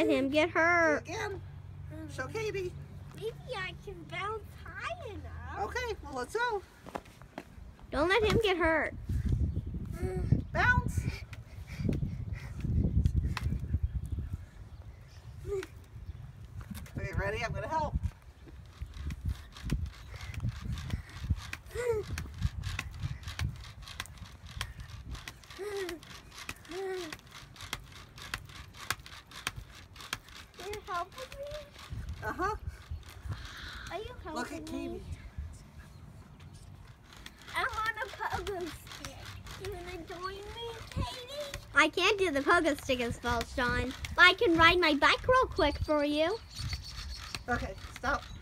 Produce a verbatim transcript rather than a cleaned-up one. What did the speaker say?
let him get hurt. Do it again. Show Katie. Maybe I can bounce high enough. Okay, well, let's go. Don't let him get hurt. Bounce. Okay, ready? I'm going to help. You're helping me? Uh-huh. Are you helping Look at Katie. me? I'm on a pogo stick. You wanna join me, Katie? I can't do the pogo stick as well, Sean. But I can ride my bike real quick for you. Okay, stop.